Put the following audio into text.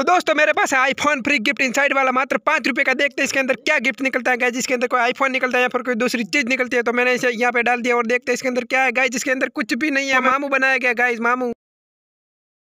तो दोस्तों मेरे पास है आईफोन फ्री गिफ्ट इनसाइड वाला मात्र 5 रुपये का। देखते हैं इसके अंदर क्या गिफ्ट निकलता है गाइस। जिसके अंदर कोई आईफोन निकलता है या फिर कोई दूसरी चीज निकलती है। तो मैंने इसे यहाँ पे डाल दिया और देखते हैं इसके अंदर क्या है गाइस। जिसके अंदर कुछ भी नहीं है, मामू बनाया गया गाइस, मामू।